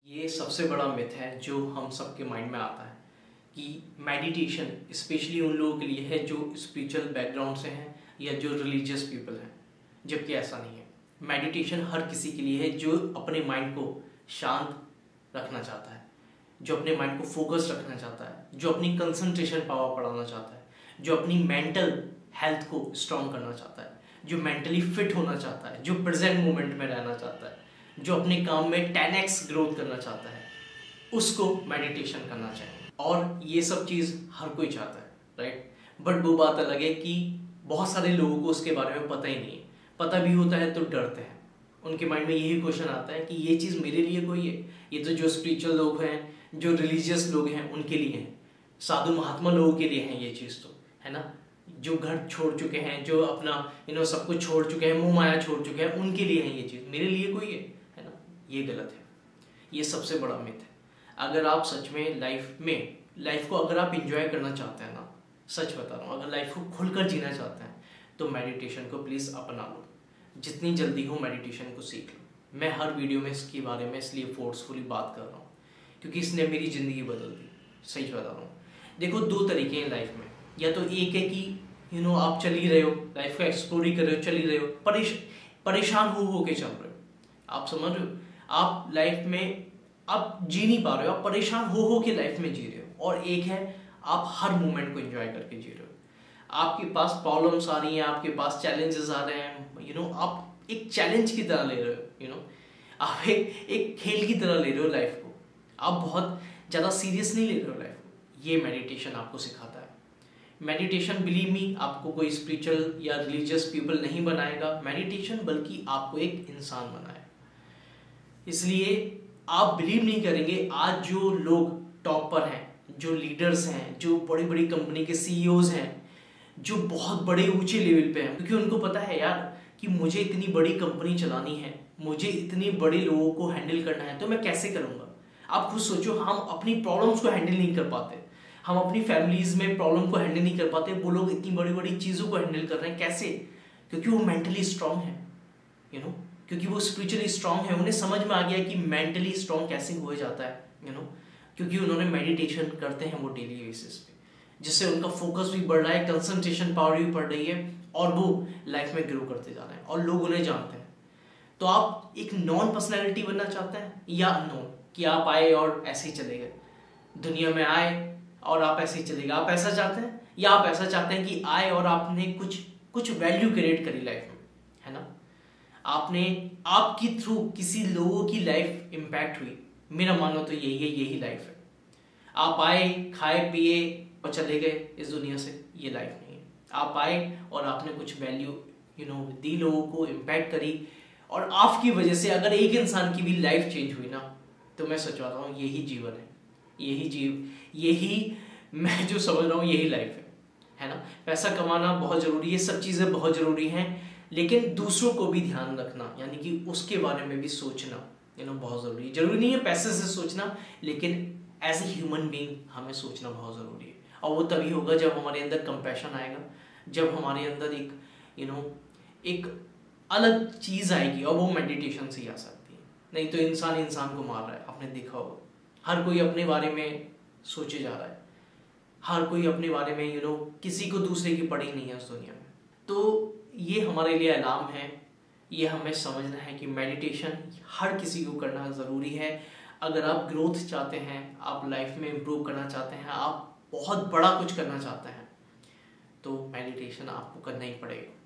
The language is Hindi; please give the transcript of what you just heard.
ये सबसे बड़ा मिथ है जो हम सबके माइंड में आता है कि मेडिटेशन स्पेशली उन लोगों के लिए है जो स्पिरिचुअल बैकग्राउंड से हैं या जो रिलीजियस पीपल हैं, जबकि ऐसा नहीं है। मेडिटेशन हर किसी के लिए है जो अपने माइंड को शांत रखना चाहता है, जो अपने माइंड को फोकस रखना चाहता है, जो अपनी कंसंट्रेशन पावर बढ़ाना चाहता है, जो अपनी मेंटल हेल्थ को स्ट्रॉन्ग करना चाहता है, जो मेंटली फिट होना चाहता है, जो प्रेजेंट मोमेंट में रहना चाहता है, जो अपने काम में 10x ग्रोथ करना चाहता है, उसको मेडिटेशन करना चाहिए। और ये सब चीज़ हर कोई चाहता है, राइट। बट वो बात अलग है कि बहुत सारे लोगों को उसके बारे में पता ही नहीं है। पता भी होता है तो डरते हैं। उनके माइंड में यही क्वेश्चन आता है कि ये चीज़ मेरे लिए कोई है, ये तो जो स्पिरिचुअल लोग हैं, जो रिलीजियस लोग हैं उनके लिए हैं, साधु महात्मा लोगों के लिए हैं ये चीज़, तो है ना। जो घर छोड़ चुके हैं, जो अपना सब कुछ छोड़ चुके हैं, मोह माया छोड़ चुके हैं, उनके लिए है ये चीज़, मेरे लिए कोई है ना। ये गलत है, ये सबसे बड़ा मिथ है। अगर आप सच में लाइफ को अगर आप इंजॉय करना चाहते हैं ना, सच बता रहा हूँ, अगर लाइफ को खुलकर जीना चाहते हैं तो मेडिटेशन को प्लीज़ अपना लो। जितनी जल्दी हो मेडिटेशन को सीख लो। मैं हर वीडियो में इसके बारे में इसलिए फोर्सफुली बात कर रहा हूँ क्योंकि इसने मेरी ज़िंदगी बदल दी। सही बता रहा हूँ। देखो, दो तरीके हैं लाइफ में। या तो एक है कि आप चल ही रहे हो, लाइफ को एक्सप्लोर ही कर रहे हो, चल ही रहे हो, परेशान हो के चल रहे हो। आप समझ रहे हो, आप लाइफ में आप जी नहीं पा रहे हो, आप परेशान हो के लाइफ में जी रहे हो। और एक है आप हर मोमेंट को एंजॉय करके जी रहे हो। आपके पास प्रॉब्लम्स आ रही हैं, आपके पास चैलेंजेस आ रहे हैं, आप एक चैलेंज की तरह ले रहे हो, आप एक खेल की तरह ले रहे हो लाइफ को। आप बहुत ज़्यादा सीरियस नहीं ले रहे हो लाइफ को। ये मेडिटेशन आपको सिखाता है। मेडिटेशन, बिलीव मी, आपको कोई स्पिरिचुअल या रिलीजियस पीपल नहीं बनाएगा मेडिटेशन, बल्कि आपको एक इंसान बनाएगा। इसलिए आप बिलीव नहीं करेंगे, आज जो लोग टॉप पर हैं, जो लीडर्स हैं, जो बड़ी बड़ी कंपनी के सीईओज हैं, जो बहुत बड़े ऊंचे लेवल पे हैं, क्योंकि उनको पता है यार कि मुझे इतनी बड़ी कंपनी चलानी है, मुझे इतने बड़े लोगों को हैंडल करना है, तो मैं कैसे करूँगा। आप खुद सोचो, हम अपनी प्रॉब्लम्स को हैंडल नहीं कर पाते, हम अपनी फैमिलीज में प्रॉब्लम को हैंडल नहीं कर पाते, वो लोग इतनी बड़ी बड़ी चीज़ों को हैंडल कर रहे हैं। कैसे? क्योंकि वो मेंटली स्ट्रांग है, क्योंकि वो स्पिरिचुअली स्ट्रांग है। उन्हें समझ में आ गया कि मेंटली स्ट्रांग कैसे हो जाता है, क्योंकि उन्होंने मेडिटेशन करते हैं वो डेली बेसिस पे, जिससे उनका फोकस भी बढ़ रहा है, कंसंट्रेशन पावर भी बढ़ रही है, और वो लाइफ में ग्रो करते जा रहे हैं और लोग उन्हें जानते हैं। तो आप एक नॉन पर्सनैलिटी बनना चाहते हैं या अननोन, कि आप आए और ऐसे ही चले गए, दुनिया में आए और आप ऐसे ही चले गए, आप ऐसा चाहते हैं? या आप ऐसा चाहते हैं कि आए और आपने कुछ वैल्यू क्रिएट करी लाइफ में, है ना, आपकी थ्रू किसी लोगों की लाइफ इम्पैक्ट हुई। मेरा मानो तो यही लाइफ है। आप आए, खाए पिए और चले गए इस दुनिया से, ये लाइफ नहीं है। आप आए और आपने कुछ वैल्यू दी, लोगों को इम्पैक्ट करी, और आपकी वजह से अगर एक इंसान की भी लाइफ चेंज हुई ना, तो मैं सच रहा हूँ यही जीवन है, यही मैं जो समझ रहा हूँ यही लाइफ है ना। पैसा कमाना बहुत ज़रूरी है, सब चीज़ें बहुत ज़रूरी हैं, लेकिन दूसरों को भी ध्यान रखना, यानी कि उसके बारे में भी सोचना बहुत ज़रूरी है। ज़रूरी नहीं है पैसे से सोचना, लेकिन एज ए ह्यूमन बीइंग हमें सोचना बहुत ज़रूरी है। और वो तभी होगा जब हमारे अंदर कंपैशन आएगा, जब हमारे अंदर एक अलग चीज़ आएगी, और वो मेडिटेशन से ही आ सकती है। नहीं तो इंसान को मार रहा है, आपने देखा होगा। हर कोई अपने बारे में सोचे जा रहा है, हर कोई अपने बारे में किसी को दूसरे की पड़ी नहीं है इस दुनिया में। तो ये हमारे लिए अलार्म है, ये हमें समझना है कि मेडिटेशन हर किसी को करना ज़रूरी है। अगर आप ग्रोथ चाहते हैं, आप लाइफ में इम्प्रूव करना चाहते हैं, आप बहुत बड़ा कुछ करना चाहते हैं, तो मेडिटेशन आपको करना ही पड़ेगा।